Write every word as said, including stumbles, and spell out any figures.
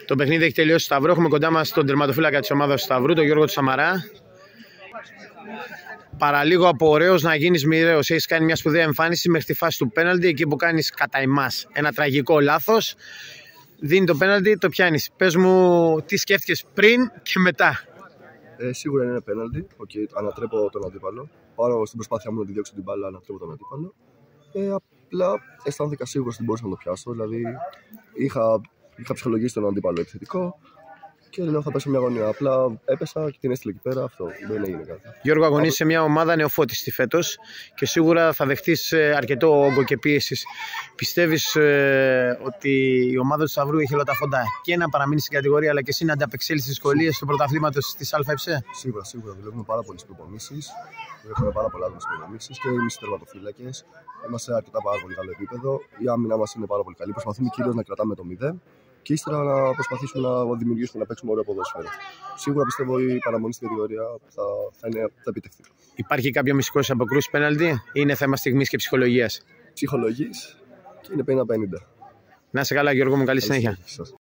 Το παιχνίδι έχει τελειώσει στο Σταυρό. Έχουμε κοντά μας τον τερματοφύλακα της ομάδας του Σταυρού, τον Γιώργο του Σαμαρά. Παραλίγο από ωραίος να γίνεις μοιραίος. Έχεις κάνει μια σπουδαία εμφάνιση μέχρι τη φάση του πέναλτι, εκεί που κάνεις κατά εμάς ένα τραγικό λάθος. Δίνει το πέναλτι, το πιάνεις. Πες μου τι σκέφτηκες πριν και μετά. Ε, σίγουρα είναι ένα πέναλτι. Okay, ανατρέπω τον αντίπαλο. Πάω στην προσπάθειά μου να τη διώξω την μπάλα, ανατρέπω τον αντίπαλο. Ε, απλά αισθάνθηκα σίγουρα ότι μπορούσα να το πιάσω. Δηλαδή είχα, είχα ψυχολογήσει τον αντίπαλο επιθετικό και λέω θα πέσω μια γωνία. Απλά έπεσα και την έστειλε εκεί πέρα. Αυτό δεν έγινε κάτι. Γιώργο, αγωνίζεσαι σε μια ομάδα νεοφώτιστη φέτος και σίγουρα θα δεχτείς αρκετό όγκο και πίεση. Πιστεύεις ε, ότι η ομάδα του Σταυρού έχει όλα τα φόντα και να παραμείνει στην κατηγορία, αλλά και εσύ να ανταπεξέλθεις στις δυσκολίες του πρωταθλήματος της ΑΕ? Σίγουρα, σίγουρα. Δουλεύουμε πάρα πολλές προπονήσεις. Έχουμε πάρα πολλά άλλες προπονήσεις και εμείς οι τερματοφύλακες. Είμαστε σε αρκετά πάρα πολύ καλό επίπεδο. Η άμυνα μας είναι πάρα πολύ καλή. Προσπαθούμε κυρίως να κρατάμε το μηδέν. Και ύστερα να προσπαθήσουμε να δημιουργήσουμε, να παίξουμε ωραίο ποδόσφαιρο. Σίγουρα πιστεύω η παραμονή στην κατηγορία θα, θα, είναι, θα επιτευχθεί. Υπάρχει κάποιο μυστικό στις αποκρούσεις πέναλτι ή είναι θέμα στιγμής και ψυχολογίας? Ψυχολογής και είναι πενήντα πενήντα. Να είσαι καλά, Γιώργο μου, καλή συνέχεια.